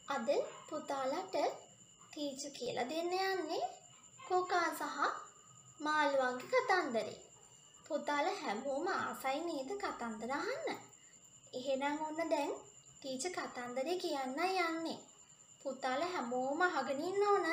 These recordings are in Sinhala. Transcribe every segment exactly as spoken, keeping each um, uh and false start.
අද පුතාලට ටීචර් කියලා දෙන්න යන්නේ කොකා සහ මාළුවන්ගේ කතන්දරේ. පුතාලා හැමෝම ආසයි නේද කතන්දර අහන්න? එහෙනම් ඔන්න දැන් ටීචර් කතන්දරේ කියන්නයි යන්නේ. පුතාලා හැමෝම අහගෙන ඉන්න ඕන.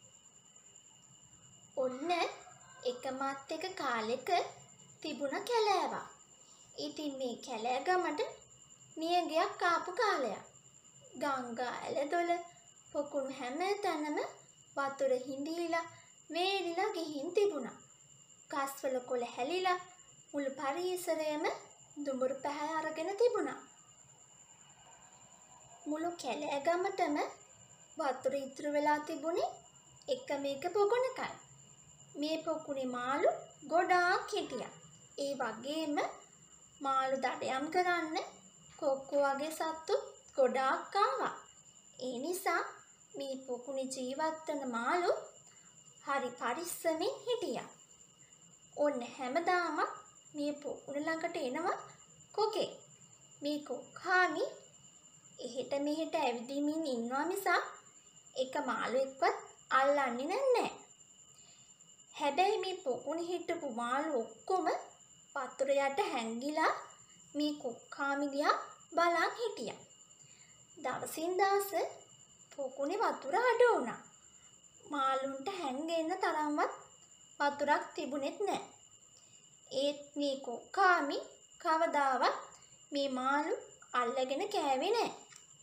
ඔන්න එකමත් එක කාලෙක තිබුණ කැලෑවක්. ඉතින් මේ කැලෑ ගමට නියගයක් ආපු කාලයක්. ගංගා ඇලදොල පොකුණු හැම තැනම වතුර හිඳීලා වේලිලා ගිහින් තිබුණා. ගස්වල කොළ හැලිලා මුළු පරිසරයම දුඹුරු පැහැ අරගෙන තිබුණා. මුළු කැලෑ ගමටම වතුර ඉතුරු වෙලා තිබුණේ එකම එක පොකුණකයි. මේ පොකුණේ මාළු ගොඩාක් හිටියා. ඒ වගේම මාළු දඩයම් කරන්න කොක්කෝ වගේ සත්තු ගොඩාක් ආවා. ඒ නිසා මේ පොකුණේ ජීවත් වෙන මාළු හරි පරිස්සමෙන් හිටියා. ඔන්න හැමදාම මේ පොකුණ ළඟට එනවා කොකේ. මේ කොක්කාමි එහෙට මෙහෙට ඇවිදිමින් ඉන්නවා මිසක් එක මාළුවෙක්වත් අල්ලන්නේ නැහැ. හැබැයි මේ පොකුණේ හිටපු මාළු ඔක්කොම වතුර යට හැංගිලා මේ කොක්කාමි දිහා බලන් හිටියා. දවසින් දවස පොකුණේ වතුර අඩු වුණා. මාළුන්ට හැංගෙන්න තරම්වත් වතුරක් තිබුණෙත් නැහැ. ඒත් මේ කොක්කාමි කවදාවත් මේ මාළු අල්ලගෙන කෑවේ නැහැ.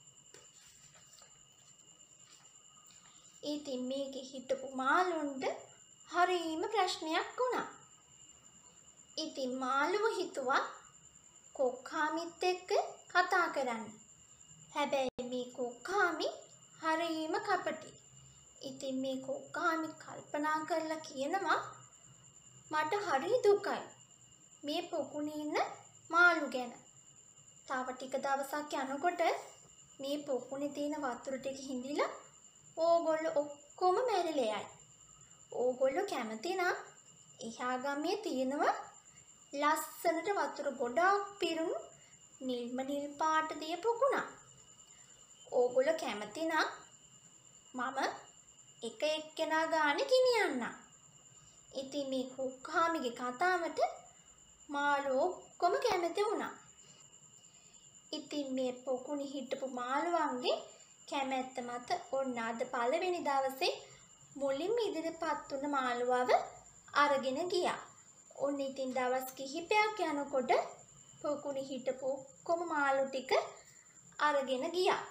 ඉතින් මේකේ හිටපු මාළුන්ට හරීම ප්‍රශ්නයක් වුණා. ඉතින් මාළුව හිතුවා කොක්කාමිත් එක්ක කතා කරන්න. හැබැයි මේ කොක්කාමි හරීම කපටි. ඉතින් මේ කොක්කාමි කල්පනා කරලා කියනවා මට හරි දුකයි මේ පොකුණේ ඉන්න මාළු ගැන. තව ටික දවසක් යනකොට මේ පොකුණේ තියෙන වතුර ටික හිඳිලා ඕගොල්ලෝ ඔක්කොම මැරිලා යයි. ඕගොල්ලෝ කැමති නම් එහා ගමේ තියෙනවා ලස්සනට වතුර ගොඩාක් පිරුණු නිල්ම නිල් පාට දිය පොකුණක්. ඕගොල්ලෝ කැමති නම් මම එක එක්කෙනා ගානේ ගෙනියන්නම්. ඉතින් මේ කොක්කාමිගේ කතාවට මාළු ඔක්කොම කැමති වුණා. ඉතින් මේ පොකුණේ හිටපු මාළුවන්ගේ කැමැත්ත මත ඔන්න අද පළවෙනි දවසේ මුලින්ම ඉදිරිපත් වුණ මාළුවව අරගෙන ගියා. ඔන්න ඉතින් දවස් කිහිපයක් යනකොට පොකුණේ හිටපු ඔක්කොම මාළු ටික අරගෙන ගියා.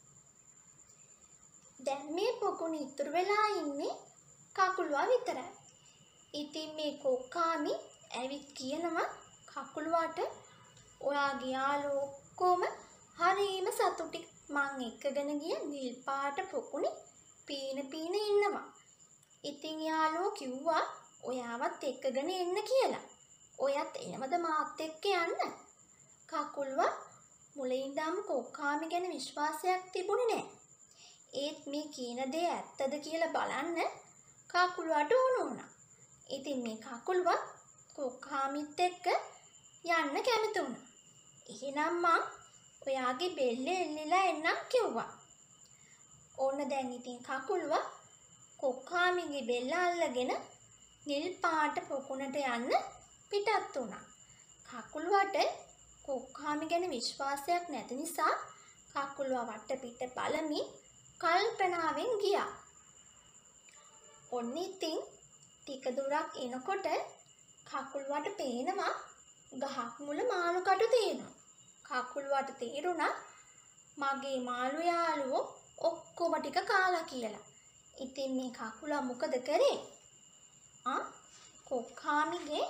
දැන් මේ පොකුණේ ඉතුරු වෙලා ඉන්නේ කකුලුවා විතරයි. ඉතින් මේ කොක්කාමි ඇවිත් කියනවා කකුලුවාට ඔයාගේ යාළුවෝ ඔක්කොම හරීම සතුටින් මං එක්කගෙන ගිය නිල් පාට පොකුණේ පීන පීන ඉන්නවා. ඉතින් යාළුවෝ කිව්වා ඔයාවත් එක්කගෙන එන්න කියලා. ඔයත් එනවද මාත් එක්ක යන්න? කකුලුවා මුලින් ඉඳන්ම කොක්කාමි ගැන විශ්වාසයක් තිබුණේ නැහැ. ඒත් මේ කියන දේ ඇත්තද කියලා බලන්න කකුලුවාට ඕන වුණා. ඉතින් මේ කකුලුවා කොක්කාමිත් එක්ක යන්න කැමති වුණා. එහෙනම් මං ඔයාගේ බෙල්ලේ එල්ලලා එන්නම් කිව්වා. ඕන දැන් ඉතින් කකුලුවා කොක්කාමිගේ බෙල්ල අල්ලගෙන නිල් පාට පොකුණට යන්න පිටත් වුණා. කකුලුවාට කොක්කාමි ගැන විශ්වාසයක් නැති නිසා කකුලුවා වටපිට බලමින් කල්පනාවෙන් ගියා. ඔන්න ඉතින් ටික දුරක් එනකොට කකුලුවාට පේනවා ගහක් මුල මාළු කටු තියෙනවා. කකුලුවාට තේරුණා මගේ මාළු යාළුවෝ ඔක්කොම ටික කාලා කියලා. ඉතින් මේ කකුලා මොකද කරේ? ආ කොක්කාමිගේ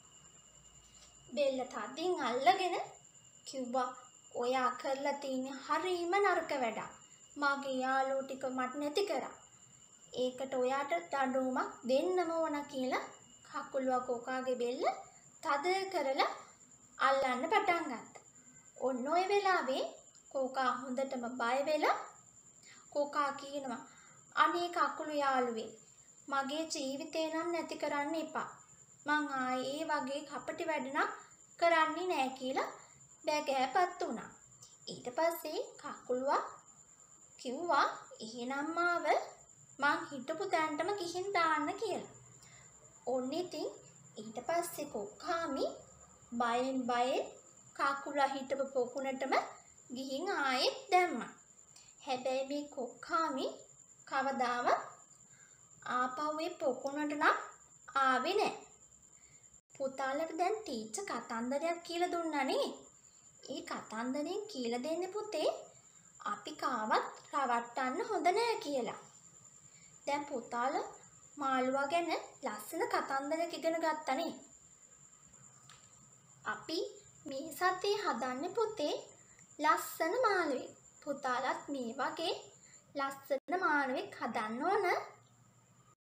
බෙල්ල තදින් අල්ලගෙන කිව්වා ඔයා කරලා තියෙන හරීම නරක වැඩක්. මගේ යාළුවෝ ටික මට නැති කරා. ඒකට ඔයාට දඬුවමක් දෙන්නම ඕන කියලා කකුලුවා කොකාගේ බෙල්ල තද කරලා අල්ලන්න පටන් ගත්තා. ඔන්න ඔය වෙලාවේ කොකා හොඳටම බය වෙලා කොකා කියනවා අනේ කකුළු යාළුවේ මගේ ජීවිතේ නම් නැති කරන්න එපා. මං ආයේ ඒ වගේ කපටි වැඩ නම් කරන්නේ නැහැ කියලා බැගෑපත් වුණා. ඊට පස්සේ කකුලුවා කිව්වා එහෙනම් මාව මං හිටපු තැනටම ගිහින් දාන්න කියලා. ඔන්න ඉතින් ඊට පස්සේ කොක්කාමි බයෙන් බයෙන් කකුලා හිටපු පොකුණටම ගිහින් ආයෙත් දැම්මා. හැබැයි මේ කොක්කාමි කවදාවත් ආපහු ඒ පොකුණට නම් ආවේ නැහැ. පුතාලට දැන් ටීචර් කතන්දරයක් කියලා දුන්නානේ. ඒ කතන්දරෙන් කියලා දෙන්න පුතේ අපි කාවත් රවට්ටන්න හොඳ නෑ කියලා. දැන් පුතාලා මාළුවා ගැන ලස්සන කතන්දරයක් ඉගෙන ගත්තනේ. අපි මේ සතියේ හදන්නේ පුතේ ලස්සන මාළුවෙක්. පුතාලත් මේ වගේ ලස්සන මාළුවෙක් හදන්න ඕන.